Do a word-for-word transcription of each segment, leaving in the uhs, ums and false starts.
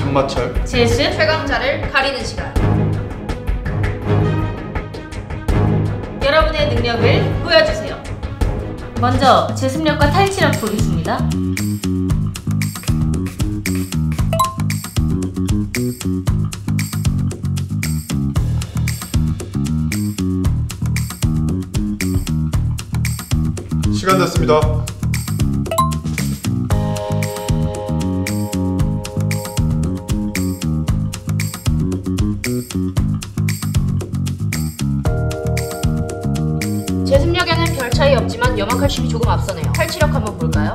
장마철 제습 최강자를 가리는 시간. 여러분의 능력을 보여주세요. 먼저 제습력과 탈취력 보겠습니다. 시간 됐습니다. 제습력에는 별 차이 없지만 염화칼슘이 조금 앞서네요. 탈취력 한번 볼까요?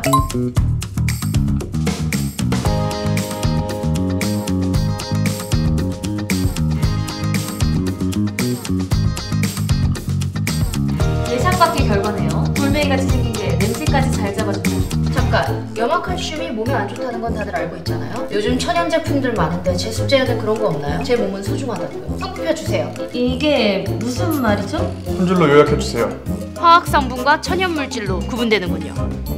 예상밖의 결과네요. 돌멩이같이 생긴 게 냄새까지 잘 잡아줍니다. 잠깐, 염화칼슘이 몸에 안 좋다는 건 다들 알고 있잖아요. 요즘 천연 제품들 많은데 제습제에는 그런 거 없나요? 제 몸은 소중하다고요. 성분표 주세요. 이게 무슨 말이죠? 한 줄로 요약해주세요. 화학 성분과 천연 물질로 구분되는군요.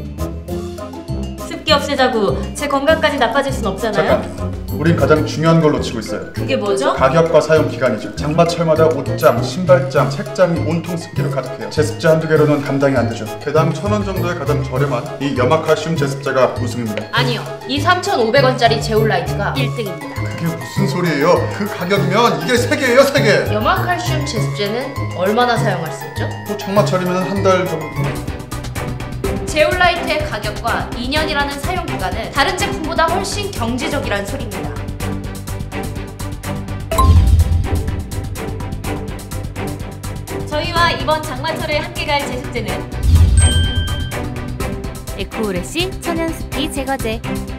습기 없애자고 제 건강까지 나빠질 순 없잖아요. 잠깐, 우린 가장 중요한 걸 놓치고 있어요. 그게 뭐죠? 가격과 사용 기간이죠. 장마철마다 옷장, 신발장, 책장이 온통 습기로 가득해요. 제습제 한두 개로는 감당이 안 되죠. 개당 천 원 정도의 가장 저렴한 이 염화칼슘 제습제가 우승입니다. 아니요, 이 삼천오백 원짜리 제올라이트가 일 등입니다. 그게 무슨 소리예요? 그 가격이면 이게 세 개예요, 세 개! 염화칼슘 제습제는 얼마나 사용할 수 있죠? 뭐 장마철이면 한 달 정도... 제올라이트의 가격과 이 년이라는 사용 기간은 다른 제품보다 훨씬 경제적이란 소리입니다. 저희와 이번 장마철에 함께 갈 제습제는 에코우레시 천연 습기 제거제.